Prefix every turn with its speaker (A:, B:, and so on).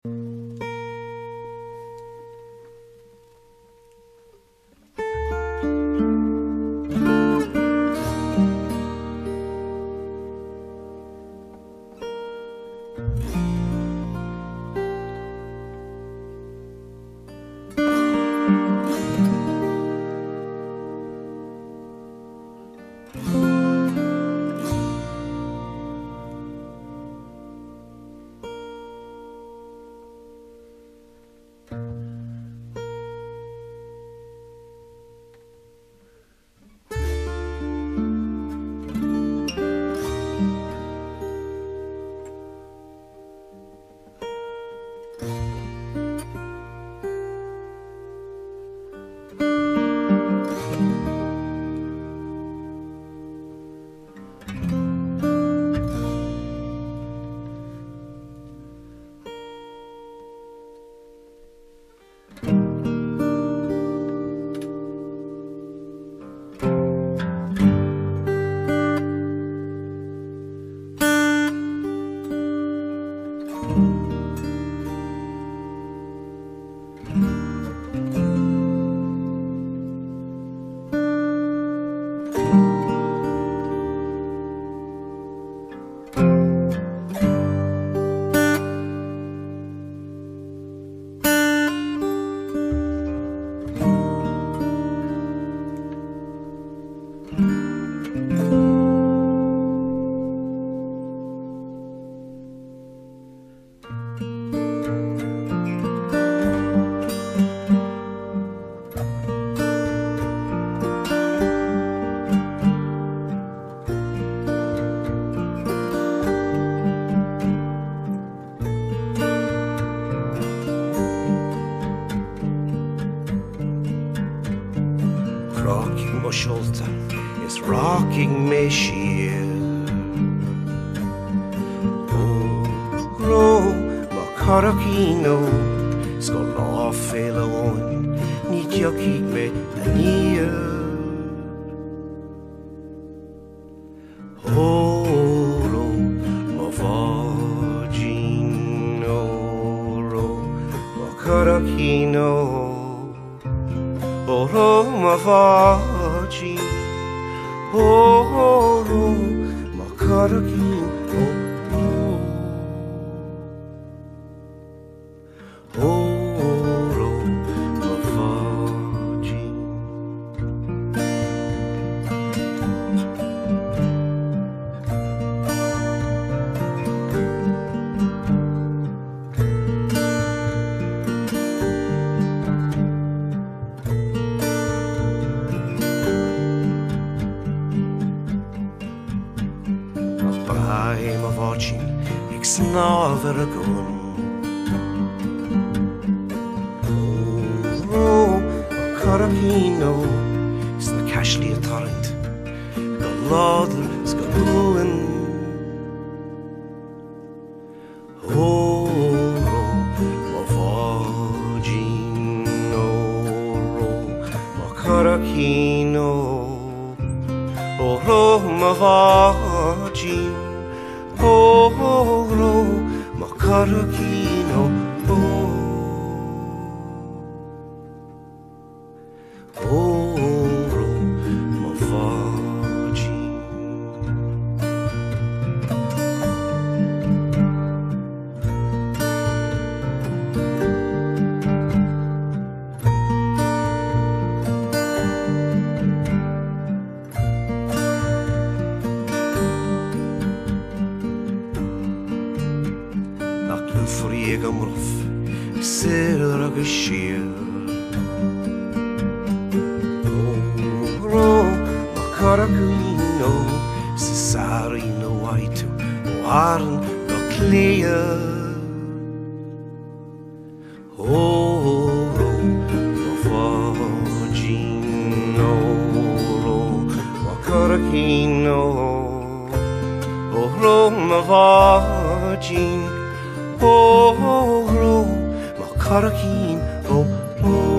A: Is rocking me sheer. Oro Mo Bhaidin Sco lá féile óin ní deochaí me Aniar. Oro Mo Bhaidin, Oro Mo Bhaidin, Oro Mo Bhaidin, Oro Mo Bhaidin, Oro Mo Bhaidin. Brai Mo Bhaidin ag snámhar a gun. Oro Mo Bhaidin is na Cashley a torrent, go ládan is go luan. Oro Mo Bhaidin, Oro Mo Bhaidin, Oro Mo Bhaidin, Oro Mo Bhaidin, Oro Mo Bhaidin. Nach lufurí ag amruf, sir agus siar. Oro Mo Bhaidin sa sari na waitu waran no clear. Oro Mo Bhaidin, Oro Mo Bhaidin, Oro Mo Bhaidin, Oro Mo Bhaidin,